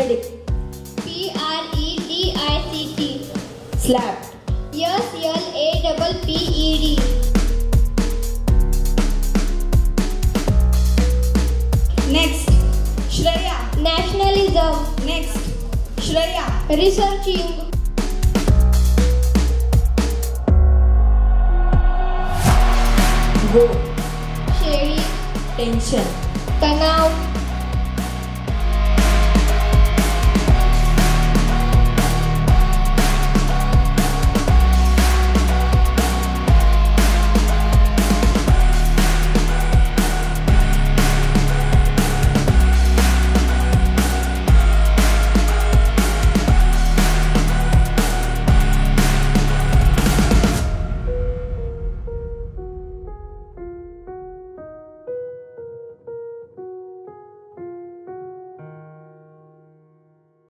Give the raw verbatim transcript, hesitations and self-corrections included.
Predict. P R E D I C T. Slapped. S L A P P E D. Next. Shreya. Nationalism. Next. Shreya. Researching. Go. Shady. Tension. Tanav.